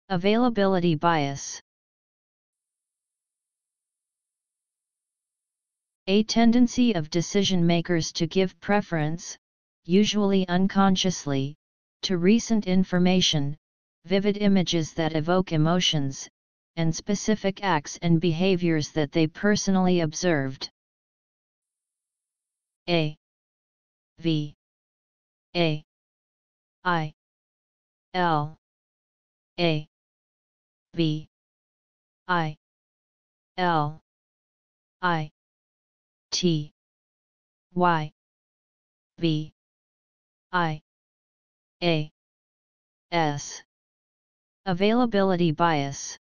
Availability bias. A tendency of decision makers to give preference, usually unconsciously, to recent information, vivid images that evoke emotions, and specific acts and behaviors that they personally observed. A V A I L A V I L I T Y V I A S. Availability bias.